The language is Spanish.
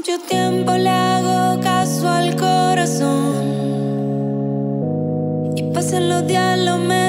mucho tiempo le hago caso al corazón y pasan los días, lo me